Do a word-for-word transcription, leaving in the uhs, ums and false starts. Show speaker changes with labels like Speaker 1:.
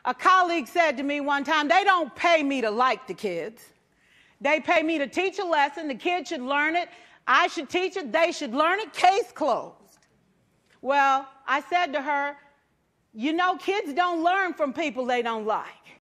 Speaker 1: A colleague said to me one time, they don't pay me to like the kids. They pay me to teach a lesson. The kids should learn it. I should teach it. They should learn it. Case closed. Well, I said to her, you know, kids don't learn from people they don't like.